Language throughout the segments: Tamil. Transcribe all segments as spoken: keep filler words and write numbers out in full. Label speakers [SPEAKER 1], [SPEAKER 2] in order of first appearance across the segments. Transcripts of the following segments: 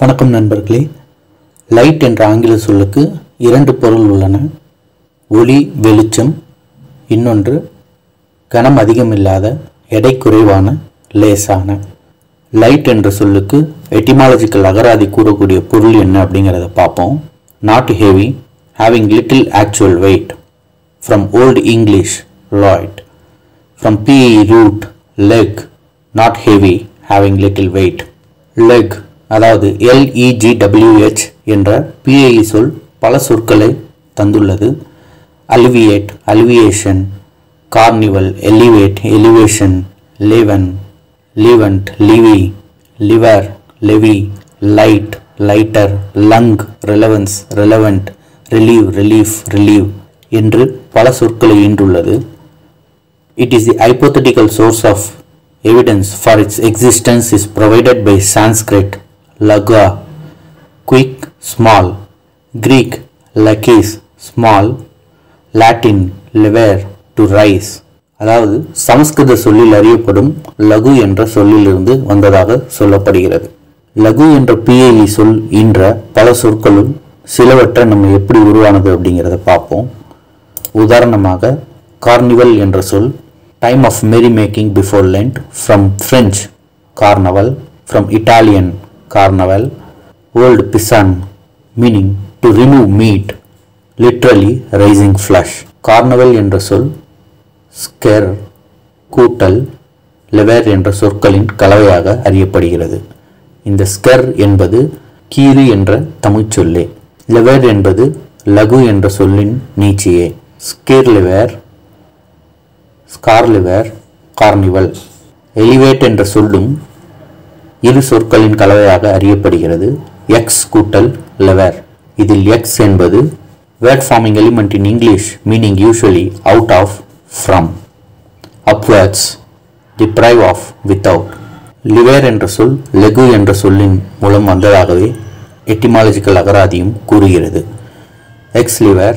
[SPEAKER 1] வணக்கம் நண்பர்களே. லைட் என்ற ஆங்கில சொல்லுக்கு இரண்டு பொருள் உள்ளன. ஒளி, வெளிச்சம். இன்னொன்று கனம் அதிகமில்லாத, எடை குறைவான, லேசான. லைட் என்ற சொல்லுக்கு எட்டிமாலஜிக்கல் அகராதி கூறக்கூடிய பொருள் என்ன அப்படிங்கிறத பார்ப்போம். Not heavy, having little actual weight. From Old English, light. From P E root, leg, not heavy, having little weight. leg அதாவது L E G W H என்ற P I E சொல் பல சொற்களை தந்துள்ளது. alleviate, alleviation, carnival, elevate, elevation, leaven, levant, levy, liver, levy, light, lighter, lung, relevance, relevant, relieve, relief, relieve என்று பல சொற்களை ஈண்டுள்ளது. It is the hypothetical source of evidence for its existence is provided by Sanskrit laga, quick, small, Greek lakis, small, Latin lever, to rise. அதாவது சமஸ்கிருத சொல்லில் அறியப்படும் லகு என்ற சொல்லிலிருந்து வந்ததாக சொல்லப்படுகிறது. லகு என்ற P I E சொல் ஈன்ற பல சொற்களும் சிலவற்றை நம்ம எப்படி உருவானது அப்படிங்கிறத பார்ப்போம். உதாரணமாக கார்னிவல் என்ற சொல் time of merry making before Lent, from French carnaval, from Italian carnaval, old pisan, meaning to remove meat, literally raising flesh. carnaval என்ற சொல் scare, கூட்டல், lever என்ற சொற்களின் கலவையாக அறியப்படுகிறது. இந்த scare என்பது கீறு என்ற தமிழ் சொல்லே. lever என்பது லகு என்ற சொல்லின் நீட்சியே. scare lever, ஸ்கார்லிவர், கார்னிவல். எலிவேட் என்ற சொல்லும் இரு சொற்களின் கலவையாக அறியப்படுகிறது. எக்ஸ் கூட்டல் லெவர். இதில் எக்ஸ் என்பது word forming element in English, meaning usually out of, from, upwards, deprive of, without. லிவேர் என்ற சொல் லெகு என்ற சொல்லின் மூலம் வந்ததாகவே எட்டிமாலஜிக்கல் அகராதியும் கூறுகிறது. எக்ஸ் லிவர்,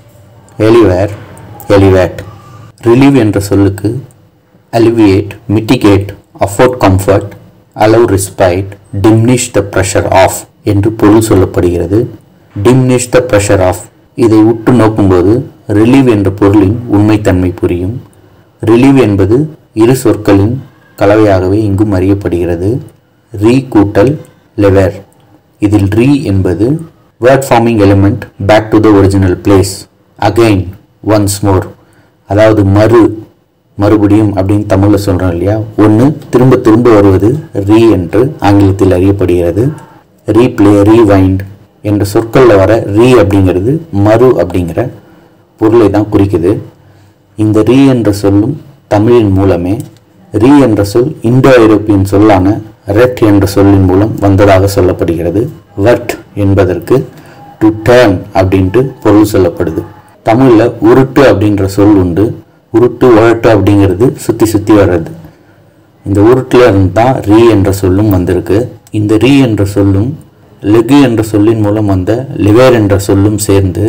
[SPEAKER 1] எலிவேர், எலிவேட். ரிலீவ் என்ற சொல்லுக்கு alleviate, mitigate, afford comfort, allow respite, diminish the pressure of என்று பொருள் சொல்லப்படுகிறது. diminish the pressure of இதை உற்று நோக்கும்போது ரிலீவ் என்ற பொருளின் உண்மைத்தன்மை புரியும். ரிலீவ் என்பது இரு சொற்களின் கலவையாகவே இங்கும் அறியப்படுகிறது. ரீ கூட்டல் லெவர். இதில் ரீ என்பது word forming element, back to the original place, again, once more. அதாவது மறு, மறுபடியும் அப்படின்னு தமிழில் சொல்கிறோம் இல்லையா, ஒன்று திரும்ப திரும்ப வருவது ரீ என்று ஆங்கிலத்தில் அறியப்படுகிறது. ரீப்ளே, ரீவைண்ட் என்ற சொற்களில் வர ரீ அப்படிங்கிறது மறு அப்படிங்கிற பொருளை தான் குறிக்குது. இந்த ரீ என்ற சொல்லும் தமிழின் மூலமே. ரீ என்ற சொல் இந்தோ ஐரோப்பியன் சொல்லான ரெட் என்ற சொல்லின் மூலம் வந்ததாக சொல்லப்படுகிறது. வர்ட் என்பதற்கு டு டர்ன் அப்படின்ட்டு பொருள் சொல்லப்படுது. தமிழில் உருட்டு அப்படின்ற சொல் உண்டு. உருட்டு, உழட்டு அப்படிங்கிறது சுற்றி சுற்றி வர்றது. இந்த உருட்டில் இருந்து தான் ரீ என்ற சொல்லும் வந்திருக்கு. இந்த ரீ என்ற சொல்லும் லெகு என்ற சொல்லின் மூலம் வந்த லிவேர் என்ற சொல்லும் சேர்ந்து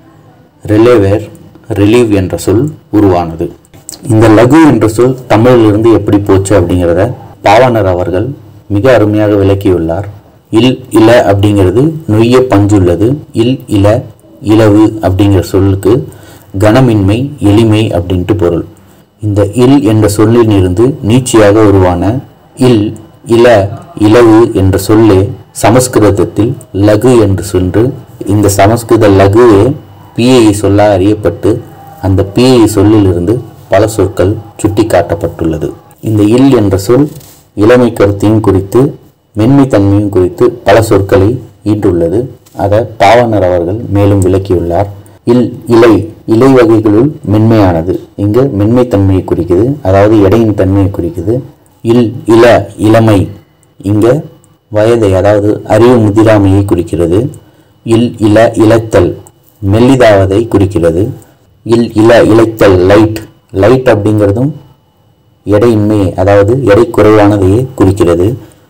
[SPEAKER 1] ரிலேவேர், ரிலீவ் என்ற சொல் உருவானது. இந்த லகு என்ற சொல் தமிழிலிருந்து எப்படி போச்சு அப்படிங்கிறத பாவாணர் அவர்கள் மிக அருமையாக விளக்கியுள்ளார். இல் இல அப்படிங்கிறது நொய்ய பஞ்சுள்ளது. இல் இல, இலவு அப்படிங்கிற சொல்லுக்கு கனமின்மை, எளிமை அப்படின்ட்டு பொருள். இந்த இல் என்ற சொல்லில் இருந்து நீட்சியாக உருவான இல், இல, இலவு என்ற சொல்லே சமஸ்கிருதத்தில் லகு என்று சொல்லு. இந்த சமஸ்கிருத லகுவே P I E சொல்லாக அறியப்பட்டு அந்த P I E சொல்லிலிருந்து பல சொற்கள் சுட்டி காட்டப்பட்டுள்ளது. இந்த இல் என்ற சொல் இளமை கருத்தையும் குறித்து மென்மை தன்மையும் குறித்து பல சொற்களை ஈண்டுள்ளது. அதை பாவாணர் அவர்கள் மேலும் விளக்கியுள்ளார். இல், இலை, இலை வகைகளுள் மென்மையானது. இங்கு மென்மை தன்மையை குறிக்குது, அதாவது எடையின் தன்மையை குறிக்குது. இல், இல, இளமை, இங்க வயதை, அதாவது அறிவு முதிராமையை குறிக்கிறது. இல், இல, இழைத்தல், மெல்லிதாவதை குறிக்கிறது. இல், இல, இழைத்தல், லைட், லைட் அப்படிங்கிறதும் எடையின்மையை, அதாவது எடை குறைவானதையே குறிக்கிறது.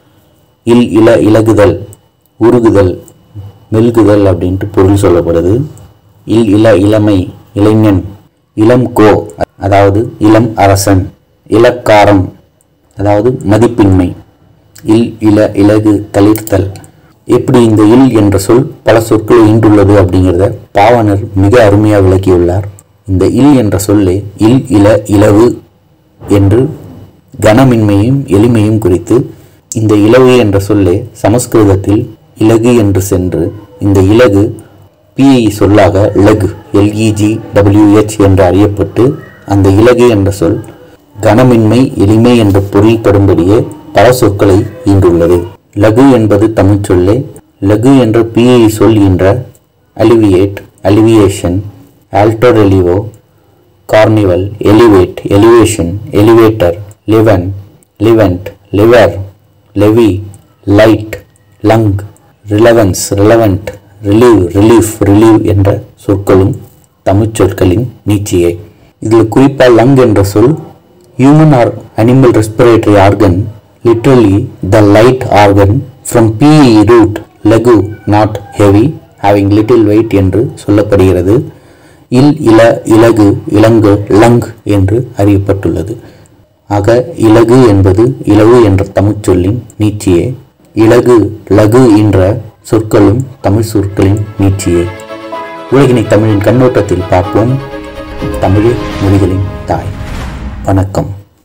[SPEAKER 1] இல், இல, இலகுதல், உருகுதல், மெல்குதல் அப்படின்ட்டு பொருள் சொல்லப்படுது. இல், இல, இளமை, இளைஞன், இளம் கோ, அதாவது இளம் அரசன், இலக்காரம், அதாவது மதிப்பின்மை, இல், இல, இலகு, தளிர்த்தல், எப்படி இந்த இல் என்ற சொல் பல சொற்களை ஈண்டுள்ளது அப்படிங்கிறத பாவாணர் மிக அருமையாக விளக்கியுள்ளார். இந்த இல் என்ற சொல்லே இல் இல இலவு என்று கனமின்மையும் எளிமையும் குறித்து, இந்த இலவு என்ற சொல்லே சமஸ்கிருதத்தில் இலகு என்று சென்று இந்த இலகு பிஐ சொல்லாக லகு எல்இஜி டபிள்யூஹெச் என்று அறியப்பட்டு, அந்த இலகு என்ற சொல் கனமின்மை எளிமை என்ற பொருள் படும்படியே பல சொற்களை ஈண்டுள்ளது. லகு என்பது தமிழ் சொல்லே. லகு என்ற பிஐ சொல் என்ற alleviate, alleviation, alto relievo, carnival, elevate, elevation, elevator, leaven, levant, lever, levy, light, lung, relevance, relevant, relieve, relief, relieve என்ற சொற்களும் தமிழ் சொற்களின் நீட்சியே. இதில் குறிப்பாக லங் என்ற சொல் human or animal respiratory organ, literally the light organ, from PIE root லெகு not heavy having little weight என்று சொல்லப்படுகிறது. இல் இல இலகு இலங்கு லங் என்று அறியப்பட்டுள்ளது. ஆக இலகு என்பது இலவு என்ற தமிழ் சொல்லின் நீட்சியே. இலகு லகு என்ற சொற்களும் தமிழ் சொற்களின் நீட்சியே. உலகினை தமிழின் கண்ணோட்டத்தில் பார்ப்போம். தமிழே மொழிகளின் தாய். வணக்கம்.